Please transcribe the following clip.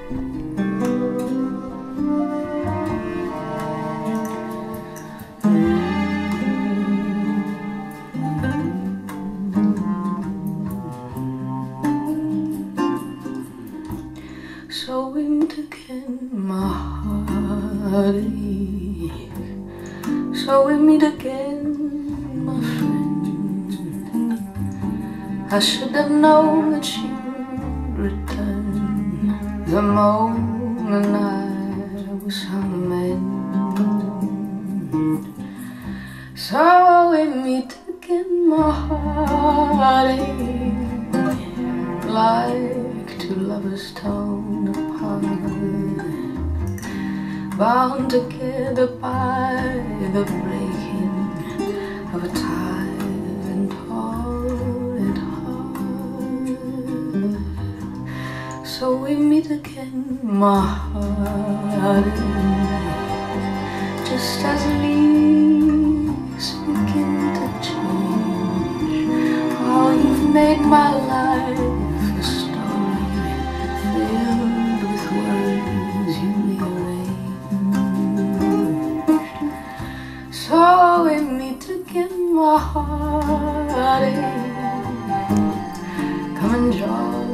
So we meet again, my heartache. So we meet again, my friend. I should have known that you would return the moment I was unmanned. So we meet again, my heartache, like two lovers torn apart, bound together by the breaking of a tired and torrid heart. So we meet again, my heart, just as leaves begin to change. Oh, you've made my life a story filled with words you rearrange. So we meet again, my heartache. Come and join